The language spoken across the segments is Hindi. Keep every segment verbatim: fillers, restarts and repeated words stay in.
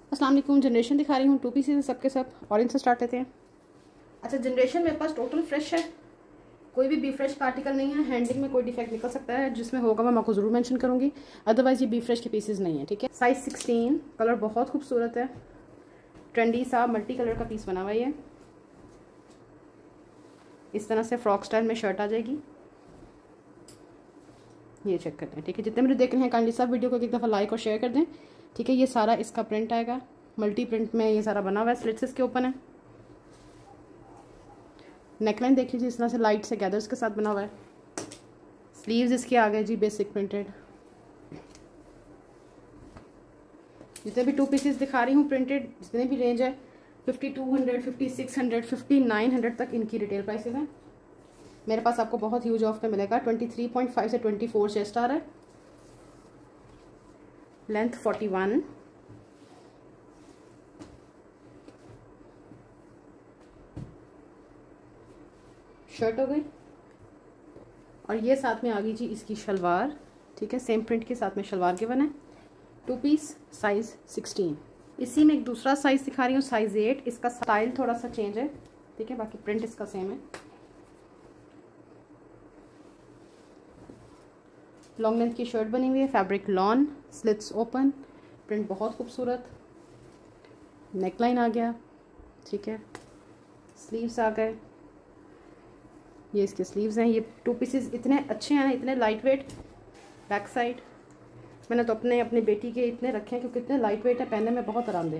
अस्सलाम वालेकुम। जनरेशन दिखा रही हूँ, टू पीसेस सबके सब। ऑरेंज से स्टार्ट लेते हैं। अच्छा, जनरेशन मेरे पास टोटल फ्रेश है, कोई भी बी फ्रेश का आर्टिकल नहीं है। हैंडलिंग में कोई डिफेक्ट निकल सकता है, जिसमें होगा मैं आपको ज़रूर मेंशन करूँगी, अदरवाइज ये बी फ्रेश के पीसेस नहीं है। ठीक है। साइज सिक्सटीन, कलर बहुत खूबसूरत है, ट्रेंडी सा मल्टी कलर का पीस बना हुआ है। इस तरह से फ्रॉक स्टाइल में शर्ट आ जाएगी। ये चेक करते हैं। ठीक है, जितने मुझे देख रहे हैं काइंडली सब वीडियो को एक दफ़ा लाइक और शेयर कर दें। ठीक है, ये सारा इसका प्रिंट आएगा, मल्टी प्रिंट में ये सारा बना हुआ है, स्लिट्स इसके ओपन है। नेकलाइन देख लीजिए, इस तरह से लाइट से गैदर्स के साथ बना हुआ है। स्लीव्स इसके आ गए जी बेसिक प्रिंटेड। जितने भी टू पीसेस दिखा रही हूँ प्रिंटेड, जितने भी रेंज है fifty two hundred, fifty six hundred, fifty nine hundred तक इनकी रिटेल प्राइसेस हैं। मेरे पास आपको बहुत ह्यूज ऑफ पे मिलेगा। ट्वेंटी थ्री पॉइंट फाइव से ट्वेंटी फोर चेस्ट आ रहा है, लेंथ फोर्टी वन, शर्ट हो गई। और ये साथ में आ गई जी इसकी शलवार। ठीक है, सेम प्रिंट के साथ में शलवार के बना है। Two piece, size sixteen. इसी में एक दूसरा साइज दिखा रही हूँ, साइज एट। इसका स्टाइल थोड़ा सा चेंज है। ठीक है, बाकी प्रिंट इसका सेम है। लॉन्ग लेंथ की शर्ट बनी हुई है, fabric lawn, slits open, print बहुत खूबसूरत। नेकलाइन आ गया। ठीक है, स्लीव्स आ गए, ये इसके स्लीव्स हैं। ये टू पीसेस इतने अच्छे हैं, इतने लाइट वेट। बैक साइड मैंने तो अपने अपनी बेटी के इतने रखे हैं क्योंकि इतने लाइट वेट है, पहनने में बहुत आरामदेह।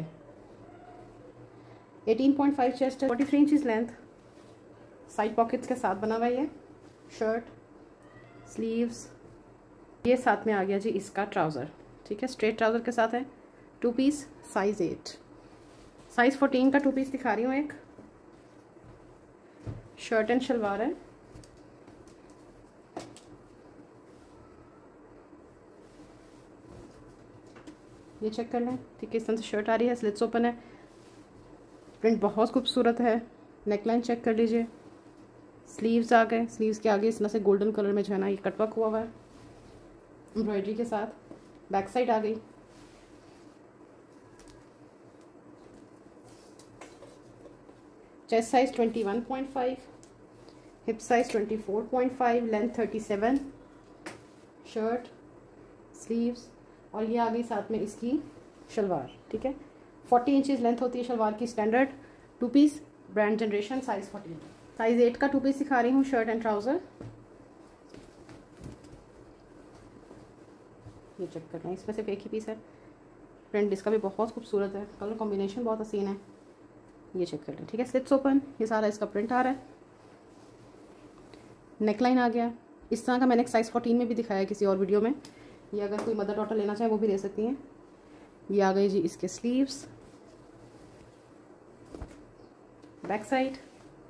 एटीन पॉइंट फाइव चेस्ट है, forty three inches length, side pockets के साथ बना हुआ है। ये शर्ट, स्लीव्स, ये साथ में आ गया जी इसका ट्राउज़र। ठीक है, स्ट्रेट ट्राउज़र के साथ है। Two piece, size eight. Size fourteen का टू पीस दिखा रही हूँ। एक शर्ट एंड शलवार है। ये चेक कर लें। ठीक है, इस तरह से शर्ट आ रही है, स्लिट्स ओपन है, प्रिंट बहुत खूबसूरत है। नेकलाइन चेक कर लीजिए, स्लीव्स आ गए। स्लीव्स के आगे इस तरह से गोल्डन कलर में जो है ना ये कटवर्क हुआ हुआ है एम्ब्रॉयडरी के साथ। बैक साइड आ गई। Chest size twenty one point five, hip size twenty four point five, length thirty seven, shirt, sleeves, और ये आ गई साथ में इसकी शलवार। ठीक है, फोर्टी इंचेस लेंथ होती है शलवार की standard. Two piece, brand generation, size fourteen. Size eight का टू पीस दिखा रही हूँ, शर्ट एंड ट्राउज़र। ये चेक कर रहे हैं, इसमें सिर्फ एक ही पीस है। प्रिंट इसका भी बहुत खूबसूरत है, कलर कॉम्बिनेशन बहुत हसीन है। ये चेक कर लें। ठीक है, स्लिट्स ओपन, ये सारा इसका प्रिंट आ रहा है। नेकलाइन आ गया। इस तरह का मैंने एक साइज फोर्टीन में भी दिखाया है किसी और वीडियो में। ये अगर कोई मदर डॉटर लेना चाहे वो भी ले सकती हैं। ये आ गई जी इसके sleeves. Back side,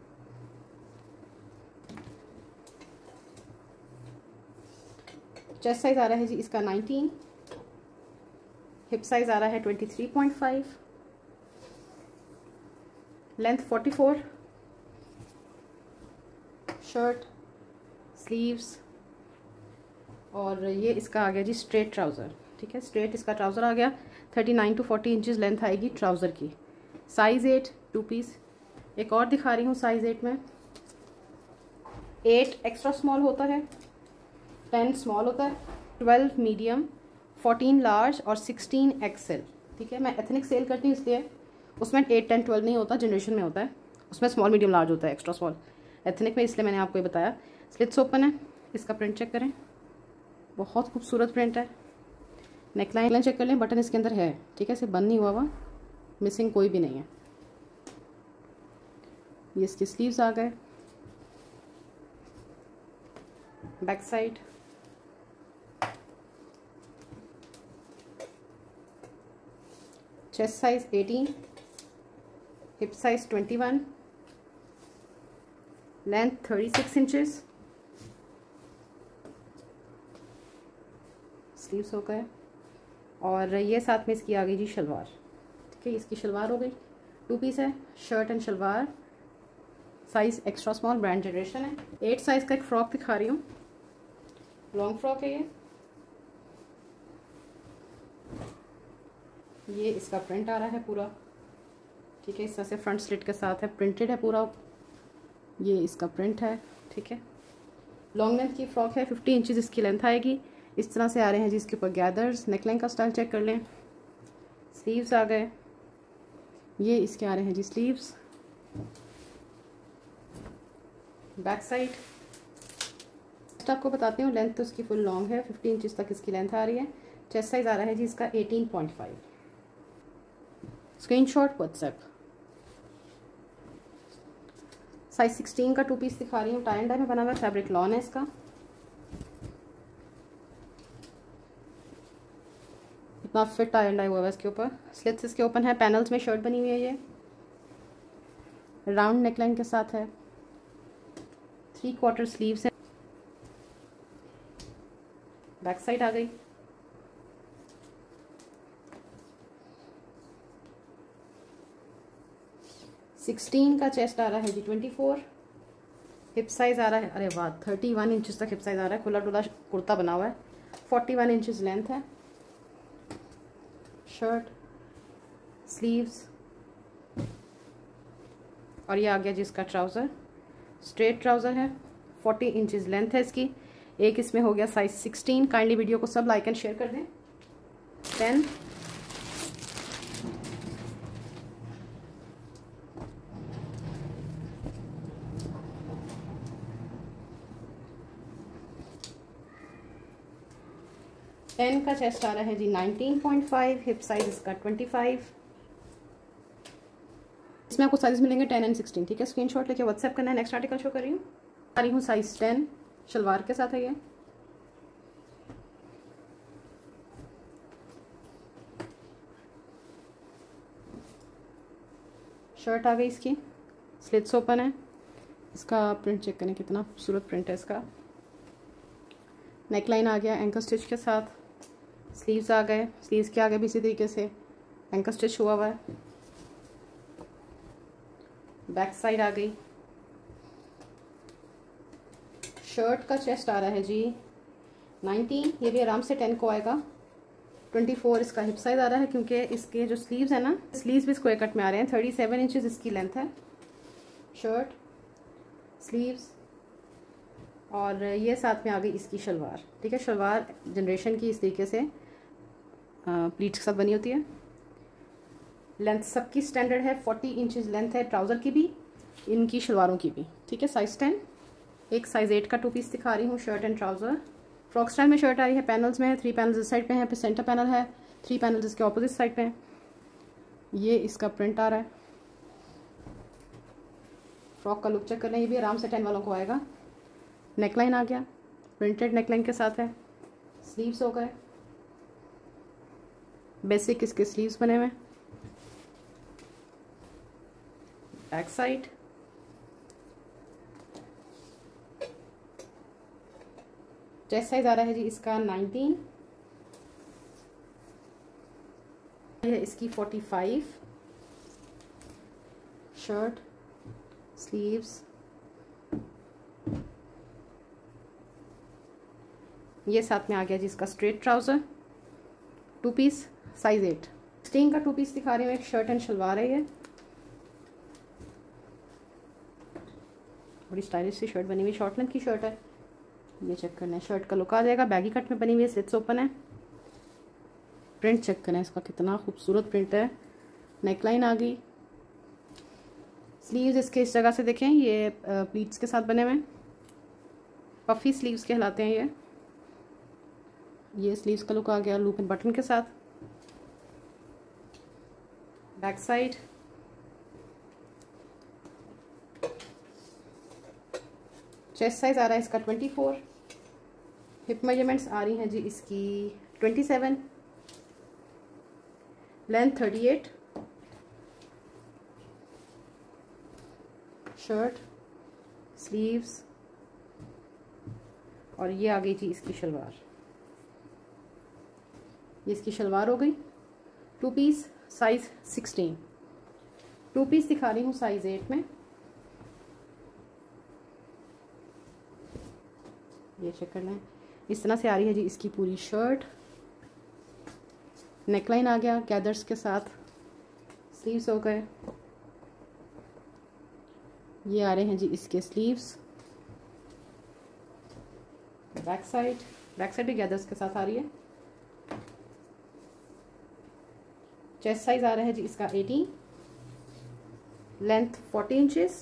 chest size आ रहा है जी इसका नाइनटीन, हिप साइज आ रहा है twenty three point five, length forty four, shirt, sleeves, और ये इसका आ गया जी स्ट्रेट ट्राउज़र। ठीक है, स्ट्रेट इसका ट्राउज़र आ गया। Thirty nine to forty inches length आएगी ट्राउज़र की। Size eight, two piece. एक और दिखा रही हूँ साइज एट में। एट एक्स्ट्रा स्मॉल होता है, टेन स्मॉल होता है, ट्वेल्व मीडियम, फोर्टीन लार्ज और सिक्सटीन एक्सेल। ठीक है, मैं एथनिक सेल करती हूँ इसलिए उसमें एट टेन ट्वेल्व नहीं होता, जनरेशन में होता है। उसमें स्मॉल मीडियम लार्ज होता है, एक्स्ट्रा स्मॉल एथनिक में, इसलिए मैंने आपको ये बताया। स्लिट्स ओपन है। इसका प्रिंट चेक करें, बहुत खूबसूरत प्रिंट है। नेकलाइन चेक कर लें, बटन इसके अंदर है। ठीक है, इसे बंद नहीं हुआ हुआ, मिसिंग कोई भी नहीं है। ये इसके स्लीव्स आ गए। Back side, chest size eighteen, hip size twenty one, length thirty six inches, sleeves हो गए, और ये साथ में इसकी आ गई जी शलवार। ठीक है, इसकी शलवार हो गई। टू पीस है, shirt and shalwar, size extra small, brand generation है। एट साइज का एक फ्रॉक दिखा रही हूँ, लॉन्ग फ्रॉक है ये। ये इसका प्रिंट आ रहा है पूरा, ठीक है। इस तरह से फ्रंट स्लिट के साथ है, प्रिंटेड है पूरा। ये इसका प्रिंट है, ठीक है। लॉन्ग लेंथ की फ्रॉक है, फिफ्टी इंचज़ इसकी लेंथ आएगी। इस तरह से आ रहे हैं जी इसके ऊपर गैदर्स। नेकलाइन का स्टाइल चेक कर लें। स्लीव्स आ गए, ये इसके आ रहे हैं जी स्लीव्स। बैक साइड आपको बताती हूँ, लेंथ तो इसकी फुल लॉन्ग है, फिफ्टी इंचज़ तक इसकी लेंथ आ रही है। चेस्ट साइज आ रहा है जी इसका eighteen point five. Screenshot WhatsApp. Size sixteen का टू पीस दिखा रही हूँ, टाई एंड डाई में बना हुआ, फैब्रिक लॉन है इसका। इतना फिट टाई एंड डाई हुआ है इसके ऊपर। स्लिट्स इसके ओपन है, पैनल्स में शर्ट बनी हुई है। ये राउंड नेकलाइन के साथ है, थ्री क्वार्टर स्लीव्स है। बैक साइड आ गई। सिक्सटीन का चेस्ट आ रहा है जी ट्वेंटी फोर। हिप साइज आ रहा है, अरे वाह, थर्टी वन इंचज़ तक हिप साइज आ रहा है। खुला डुला कुर्ता बना हुआ है। फोर्टी वन इंचज़ लेंथ है। शर्ट, स्लीव्स और ये आ गया जी इसका ट्राउज़र। स्ट्रेट ट्राउज़र है, फोर्टी इंचज़ लेंथ है इसकी। एक इसमें हो गया साइज सिक्सटीन। काइंडली वीडियो को सब लाइक एंड शेयर कर दें। टेन, टेन का चेस्ट आ रहा है जी nineteen point five. Hip size इसका ट्वेंटी फाइव। इसमें आपको साइज मिलेंगे टेन एंड सिक्सटीन, ठीक है। स्क्रीनशॉट लेके व्हाट्सएप करना है। नेक्स्ट आर्टिकल शो कर रही हूँ आ रही हूँ साइज टेन, शलवार के साथ है ये। शर्ट आ गई इसकी, स्लिट्स ओपन है। इसका प्रिंट चेक करें, कितना खूबसूरत प्रिंट है इसका। नेकलाइन आ गया एंकल स्टिच के साथ। स्लीव्स आ गए, स्लीव्स के आगे भी इसी तरीके से एंकल स्टिच हुआ हुआ है। बैक साइड आ गई। शर्ट का चेस्ट आ रहा है जी नाइनटीन, ये भी आराम से टेन को आएगा। ट्वेंटी फोर इसका हिप साइज आ रहा है, क्योंकि इसके जो स्लीव्स है ना, स्लीव्स भी स्क्वायर कट में आ रहे हैं। थर्टी सेवन इंचज़ इसकी लेंथ है। शर्ट, स्लीव्स और ये साथ में आ गई इसकी शलवार, ठीक है। शलवार जनरेशन की इस तरीके से प्लीट्स के साथ बनी होती है। लेंथ सबकी स्टैंडर्ड है, फोर्टी इंचज़ लेंथ है ट्राउज़र की भी, इनकी शलवारों की भी, ठीक है। Size ten. एक साइज एट का टू पीस दिखा रही हूँ, shirt and trouser. Frock style में शर्ट आ रही है, पैनल्स में है। थ्री पैनल्स इस साइड पे हैं, फिर सेंटर पैनल है, थ्री पैनल्स इसके ऑपोजिट साइड पे हैं। ये इसका प्रिंट आ रहा है। फ्रॉक का लुक चेक कर लें, ये भी आराम से टेन वालों को आएगा। नेकलाइन आ गया, प्रिंटेड नेकलाइन के साथ है। स्लीव्स हो गए, बेसिक इसके स्लीव्स बने हुए। बैक साइड, चेस्ट साइज आ रहा है जी इसका नाइनटीन, है इसकी फोर्टी फाइव। शर्ट, स्लीव्स, ये साथ में आ गया जी इसका straight trouser. Two piece size eight. स्टिंग का टू पीस दिखा रही हूँ, एक शर्ट एंड शलवार है। ये बड़ी स्टाइलिश सी शर्ट बनी हुई, शॉर्ट लेंथ की शर्ट है। ये चेक करना है, शर्ट का लुक आ जाएगा। बैगी कट में बनी हुई है, स्लिट्स ओपन है। प्रिंट चेक करना है इसका, कितना खूबसूरत प्रिंट है। नेकलाइन आ गई। स्लीव्स इसके इस जगह से देखें, ये प्लीट्स के साथ बने हुए हैं। पफी स्लीव्स कहलाते हैं ये। ये स्लीव्स का लुक आ गया लूप एंड बटन के साथ। बैक साइड, चेस्ट साइज आ रहा है इसका ट्वेंटी फोर। हिप मेजरमेंट्स आ रही हैं जी इसकी twenty seven. Length thirty eight. Shirt, sleeves और ये आ गई जी इसकी शलवार। ये इसकी शलवार हो गई। Two piece size sixteen. Two piece दिखा रही हूँ साइज एट में। ये चेक करना है, इस तरह से आ रही है जी इसकी पूरी शर्ट। नेकलाइन आ गया गैदर्स के साथ, स्लीव्स हो गए, ये आ रहे हैं जी इसके sleeves. Back side, back side भी गैदर्स के साथ आ रही है। चेस्ट साइज आ रहा है जी इसका eighteen, length forty inches,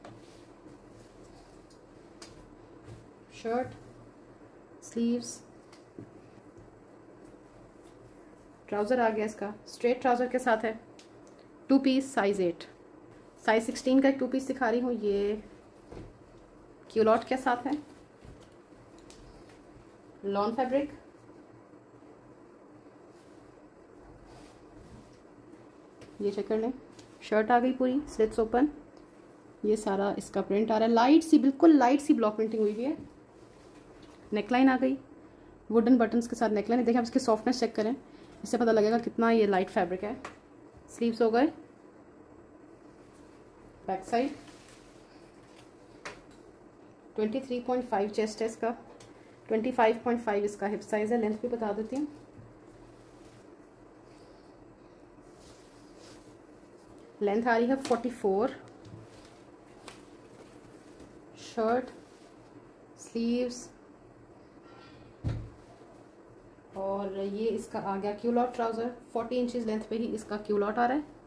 shirt, sleeves, trouser आ गया इसका स्ट्रेट ट्राउज़र के साथ है, two piece size eight, size sixteen का एक टू पीस दिखा रही हूँ, ये क्यूलॉट के साथ है, लॉन फैब्रिक, ये चेक कर लें, शर्ट आ गई पूरी स्लिट्स ओपन, ये सारा इसका प्रिंट आ रहा है, लाइट सी बिल्कुल लाइट सी ब्लॉक प्रिंटिंग हुई हुई है। नेकलाइन आ गई वुडन बटन्स के साथ नेकलाइन है, देखिए आप इसकी सॉफ्टनेस चेक करें, इससे पता लगेगा कितना ये लाइट फैब्रिक है। स्लीव्स हो गए, back side, twenty three point five chest है इसका, ट्वेंटी फाइव पॉइंट फाइव इसका हिप साइज है। लेंथ भी बता देती हूँ, लेंथ आ रही है फोर्टी फोर, शर्ट, स्लीव्स, और ये इसका आ गया culotte trouser, forty inches length पे ही इसका क्यूलॉट आ रहा है।